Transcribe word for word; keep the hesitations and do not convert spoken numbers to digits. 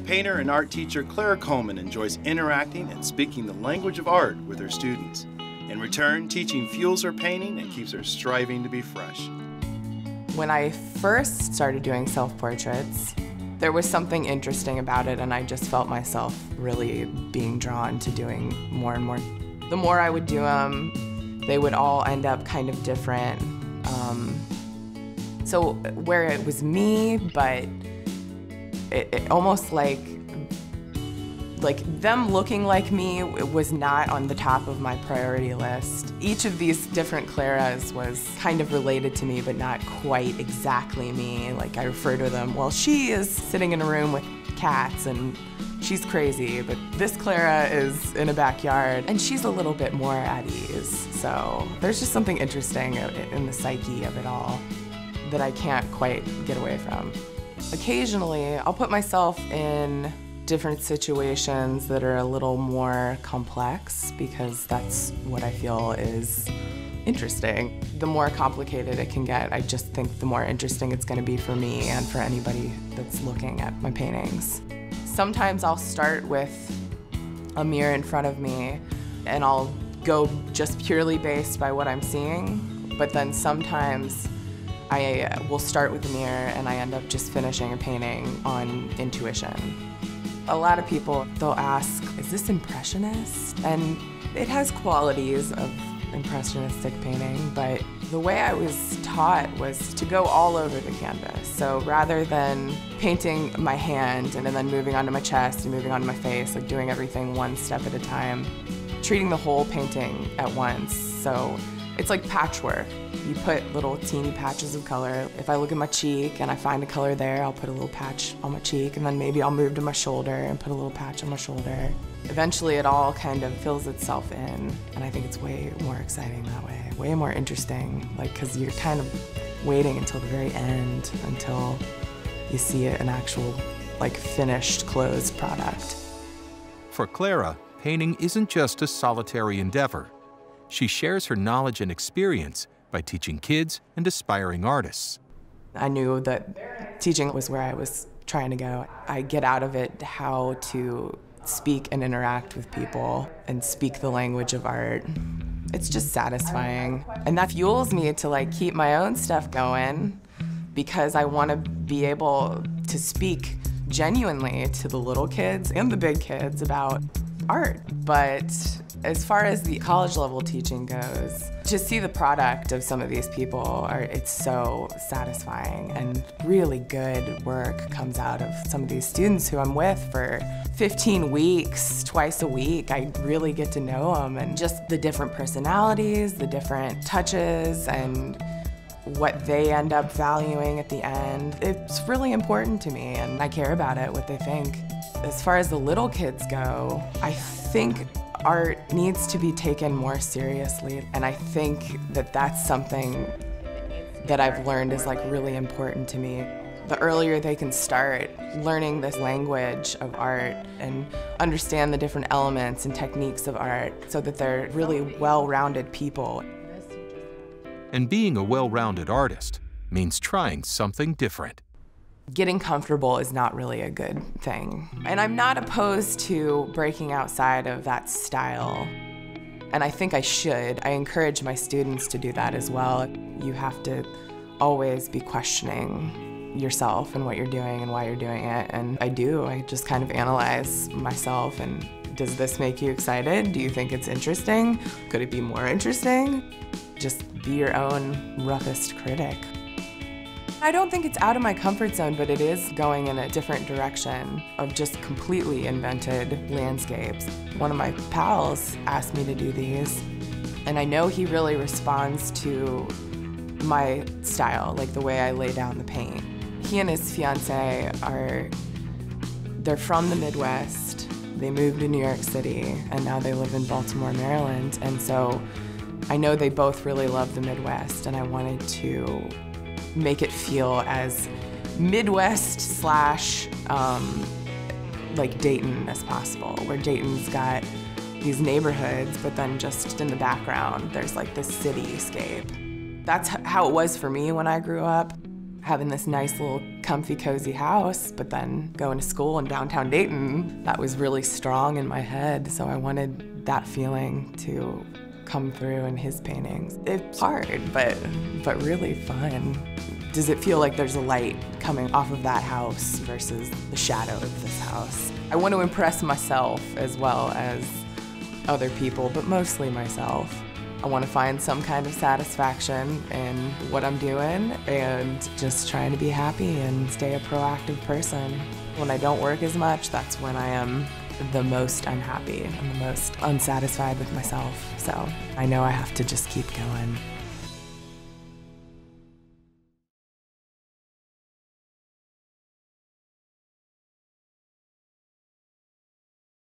Painter and art teacher Clara Coleman enjoys interacting and speaking the language of art with her students. In return, teaching fuels her painting and keeps her striving to be fresh. When I first started doing self-portraits, there was something interesting about it, and I just felt myself really being drawn to doing more and more. The more I would do them, they would all end up kind of different. Um, so where it was me, but it, it almost like Like, them looking like me was not on the top of my priority list. Each of these different Claras was kind of related to me, but not quite exactly me. Like, I refer to them, well, she is sitting in a room with cats and she's crazy, but this Clara is in a backyard and she's a little bit more at ease. So there's just something interesting in the psyche of it all that I can't quite get away from. Occasionally, I'll put myself in different situations that are a little more complex because that's what I feel is interesting. The more complicated it can get, I just think the more interesting it's going to be for me and for anybody that's looking at my paintings. Sometimes I'll start with a mirror in front of me and I'll go just purely based by what I'm seeing, but then sometimes I will start with the mirror and I end up just finishing a painting on intuition. A lot of people, they'll ask, is this Impressionist? And it has qualities of Impressionistic painting, but the way I was taught was to go all over the canvas. So rather than painting my hand and then moving onto my chest and moving onto my face, like doing everything one step at a time, treating the whole painting at once. So it's like patchwork. You put little teeny patches of color. If I look at my cheek and I find a color there, I'll put a little patch on my cheek, and then maybe I'll move to my shoulder and put a little patch on my shoulder. Eventually it all kind of fills itself in, and I think it's way more exciting that way, way more interesting, like, because you're kind of waiting until the very end, until you see an actual, like, finished, closed product. For Clara, painting isn't just a solitary endeavor. She shares her knowledge and experience by teaching kids and aspiring artists. I knew that teaching was where I was trying to go. I get out of it how to speak and interact with people and speak the language of art. It's just satisfying. And that fuels me to like keep my own stuff going because I want to be able to speak genuinely to the little kids and the big kids about art. But as far as the college level teaching goes, to see the product of some of these people, are, it's so satisfying, and really good work comes out of some of these students who I'm with for fifteen weeks, twice a week. I really get to know them, and just the different personalities, the different touches, and what they end up valuing at the end. It's really important to me, and I care about it, what they think. As far as the little kids go, I think art needs to be taken more seriously, and I think that that's something that I've learned is like really important to me. The earlier they can start learning this language of art and understand the different elements and techniques of art so that they're really well-rounded people. And being a well-rounded artist means trying something different. Getting comfortable is not really a good thing. And I'm not opposed to breaking outside of that style. And I think I should. I encourage my students to do that as well. You have to always be questioning yourself and what you're doing and why you're doing it. And I do. I just kind of analyze myself and does this make you excited? Do you think it's interesting? Could it be more interesting? Just be your own roughest critic. I don't think it's out of my comfort zone, but it is going in a different direction of just completely invented landscapes. One of my pals asked me to do these, and I know he really responds to my style, like the way I lay down the paint. He and his fiance are, they're from the Midwest. They moved to New York City, and now they live in Baltimore, Maryland, and so I know they both really love the Midwest, and I wanted to make it feel as Midwest slash um, like Dayton as possible, where Dayton's got these neighborhoods, but then just in the background, there's like this cityscape. That's how it was for me when I grew up. having this nice little comfy, cozy house, but then going to school in downtown Dayton, that was really strong in my head, so I wanted that feeling to come through in his paintings. It's hard, but, but really fun. Does it feel like there's a light coming off of that house versus the shadow of this house? I want to impress myself as well as other people, but mostly myself. I want to find some kind of satisfaction in what I'm doing and just trying to be happy and stay a proactive person. When I don't work as much, that's when I am the most unhappy and the most unsatisfied with myself. So I know I have to just keep going.